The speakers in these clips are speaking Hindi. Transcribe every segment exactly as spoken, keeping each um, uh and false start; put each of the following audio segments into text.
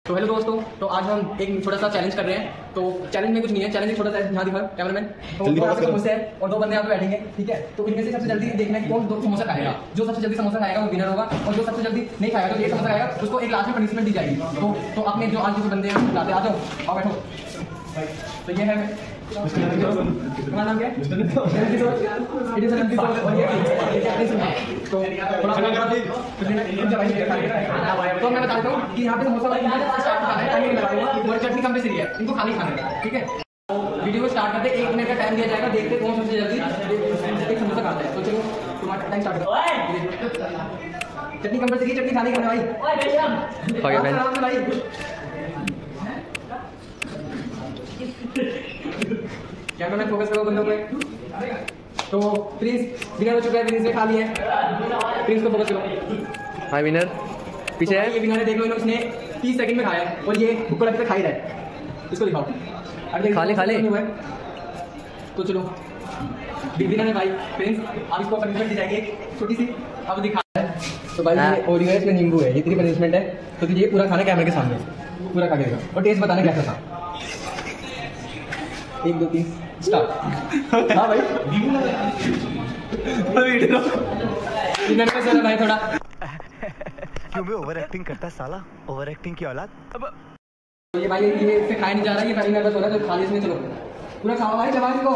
तो हेलो दोस्तों, तो आज हम एक छोटा सा चैलेंज कर रहे हैं। तो चैलेंज में कुछ नहीं है, चैलेंज एक छोटा सा यहाँ दिखा कैमरामैन। तो दो यहाँ पे समोसे है और दो बंदे यहाँ पे बैठेंगे, ठीक है। तो इनमें से सबसे जल्दी देखना है कौन दो समोसा खाएगा। जो सबसे जल्दी समोसा खाएगा वो विनर होगा, और जो सबसे जल्दी नहीं खाएगा, जो एक समोसा खाएगा, उसको एक लास्ट में पनिशमेंट दी जाएगी। तो तो अपने जो आज जो बंदे हैं लाते आ जाओ, आओ बैठो। तो ये है तुम्हारा नाम क्या है? तो मैं बताता हूँ कि यहाँ पे समोसा और चटनी कंपल्सरी है, इनको खाली खाना है, ठीक है। वीडियो को स्टार्ट करते एक मिनट का टाइम दिया जाएगा, देखते कौन सबसे जल्दी एक समोसा खाता है। तो चलो तुम्हारा टाइम स्टार्ट करो। चटनी कंपल्सरी, चटनी खाली करना भाई। भाई कैमरा में फोकस करो बंदों पे। तो प्रिंस विनर हो चुका है, प्रिंस ने खा लिया है। प्रिंस को फोकस करो। हाय विनर पीछे तो है। ये विनर है, देख लो इसने तीस सेकंड में खाया है और ये ऊपर अभी तक खा ही रहा है। इसको दिखाओ, अरे खाली खाली तो चलो विनर है भाई प्रिंस। अब इसको पनिशमेंट दी जाएगी एक छोटी सी, अब दिखा है। तो भाई ये ओरियो है, इसमें नींबू है, ये तेरी पनिशमेंट है। तो तुझे ये पूरा खाना कैमरे के सामने पूरा खा के देगा और टेस्ट बताना कैसा था। एक दो तीन स्टार्ट। हाँ भाई विनर पे चलो भाई थोड़ा। क्यों बे ओवर एक्टिंग करता साला, ओवर एक्टिंग की औलाद। अब तो ये भाई ये इससे खाया नहीं जा रहा, ये खाली नर्वस हो रहा है, तो खाली इसमें चलो पूरा खाओ भाई। चबा को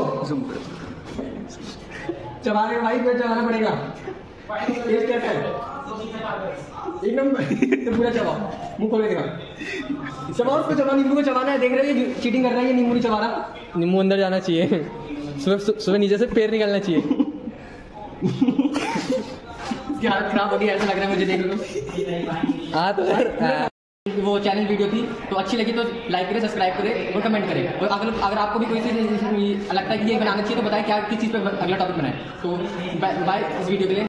चबा के भाई पेट चबाना पड़ेगा। टेस्ट कैसा है? एक नंबर। तो पूरा चबाओ, मुंह खोल के दिखा। चबाओ उसको, चबाओ, नींबू को चबाना है। देख रहे हो ये चीटिंग कर रहा है, ये नींबू नहीं चबा रहा। नींबू अंदर जाना चाहिए, सुबह सुबह नीचे से पैर निकलना चाहिए। इसकी हालत खराब होगी ऐसा लग रहा है मुझे, देख लो। हाँ तो यार वो चैलेंज वीडियो थी, तो अच्छी लगी तो लाइक करें, सब्सक्राइब करें और कमेंट करें। और अगर अगर आपको भी कोई चीज़ लगता है कि ये बनाना चाहिए तो बताएं क्या किस चीज़ पे अगला टॉपिक बनाएं। तो बाय बाय इस वीडियो के लिए।